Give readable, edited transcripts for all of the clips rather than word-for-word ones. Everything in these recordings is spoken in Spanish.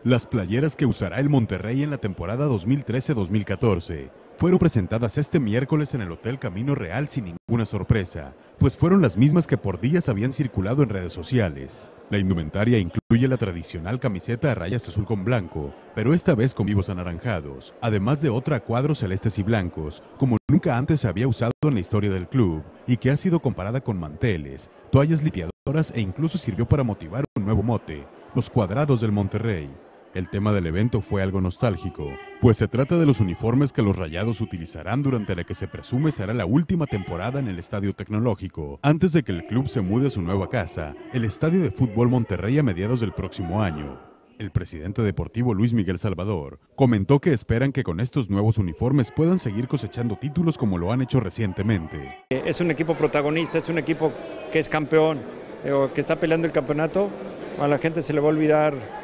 Las playeras que usará el Monterrey en la temporada 2013-2014 fueron presentadas este miércoles en el Hotel Camino Real sin ninguna sorpresa, pues fueron las mismas que por días habían circulado en redes sociales. La indumentaria incluye la tradicional camiseta a rayas azul con blanco, pero esta vez con vivos anaranjados, además de otra a cuadros celestes y blancos, como nunca antes se había usado en la historia del club, y que ha sido comparada con manteles, toallas limpiadoras e incluso sirvió para motivar un nuevo mote, los cuadrados del Monterrey. El tema del evento fue algo nostálgico, pues se trata de los uniformes que los Rayados utilizarán durante la que se presume será la última temporada en el Estadio Tecnológico, antes de que el club se mude a su nueva casa, el Estadio de Fútbol Monterrey, a mediados del próximo año. El presidente deportivo Luis Miguel Salvador comentó que esperan que con estos nuevos uniformes puedan seguir cosechando títulos como lo han hecho recientemente. Es un equipo protagonista, es un equipo que es campeón, que está peleando el campeonato. A la gente se le va a olvidar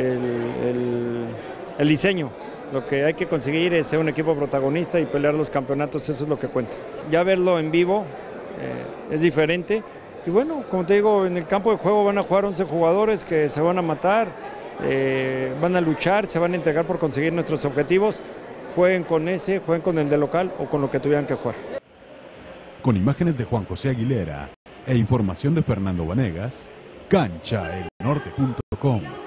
el diseño. Lo que hay que conseguir es ser un equipo protagonista y pelear los campeonatos, eso es lo que cuenta. Ya verlo en vivo es diferente. Y bueno, como te digo, en el campo de juego van a jugar 11 jugadores que se van a matar, van a luchar, se van a entregar por conseguir nuestros objetivos. Jueguen con ese, jueguen con el de local o con lo que tuvieran que jugar. Con imágenes de Juan José Aguilera e información de Fernando Vanegas, canchaelnorte.com.